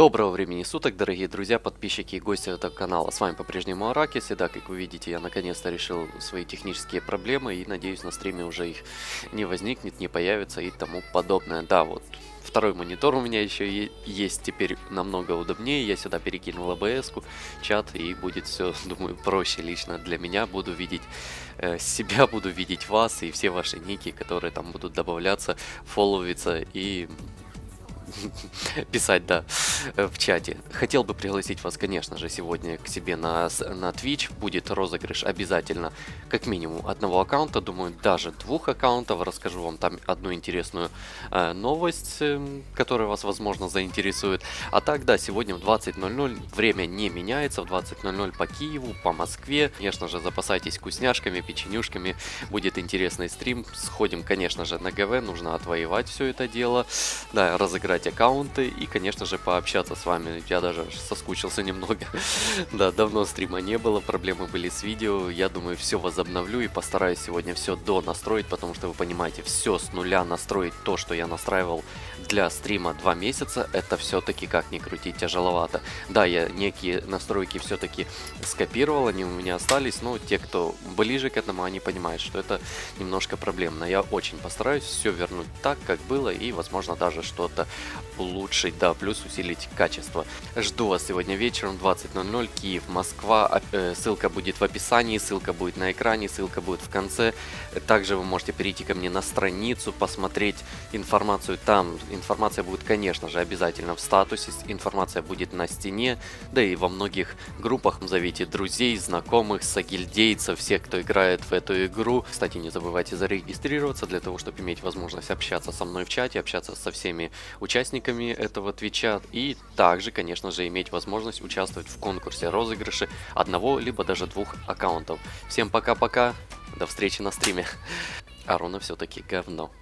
Доброго времени суток, дорогие друзья, подписчики и гости этого канала. С вами по-прежнему Аракис. И да, как вы видите, я наконец-то решил свои технические проблемы. И надеюсь, на стриме уже их не возникнет, не появится и тому подобное. Да, вот второй монитор у меня еще есть, теперь намного удобнее. Я сюда перекинул АБС-ку, чат, и будет все, думаю, проще лично для меня. Буду видеть себя, буду видеть вас и все ваши ники, которые там будут добавляться, фолловиться и писать, да, в чате. Хотел бы пригласить вас, конечно же, сегодня к себе на Twitch. Будет розыгрыш обязательно как минимум одного аккаунта, думаю, даже двух аккаунтов. Расскажу вам там одну интересную новость, которая вас, возможно, заинтересует. А так, да, сегодня в 20:00 время не меняется, в 20:00 по Киеву, по Москве. Конечно же, запасайтесь вкусняшками, печенюшками. Будет интересный стрим. Сходим, конечно же, на ГВ. Нужно отвоевать все это дело. Да, разыграть аккаунты и, конечно же, пообщаться с вами. Я даже соскучился немного. Да, давно стрима не было, проблемы были с видео. Я думаю, все возобновлю и постараюсь сегодня все настроить, потому что вы понимаете, все с нуля настроить то, что я настраивал для стрима 2 месяца, это все-таки, как ни крути, тяжеловато. Да, я некие настройки все-таки скопировал, они у меня остались, но те, кто ближе к этому, они понимают, что это немножко проблемно. Я очень постараюсь все вернуть так, как было, и, возможно, даже что-то улучшить, да, плюс усилить качество. Жду вас сегодня вечером, 20:00, Киев, Москва. Ссылка будет в описании, ссылка будет на экране, ссылка будет в конце. Также вы можете перейти ко мне на страницу, посмотреть информацию там. Информация будет, конечно же, обязательно в статусе, информация будет на стене, да и во многих группах. Зовите друзей, знакомых, сагильдейцев, всех, кто играет в эту игру. Кстати, не забывайте зарегистрироваться для того, чтобы иметь возможность общаться со мной в чате, общаться со всеми участниками этого твича и также, конечно же, иметь возможность участвовать в конкурсе розыгрыше одного либо даже двух аккаунтов. Всем пока-пока, до встречи на стриме. Арона все-таки говно.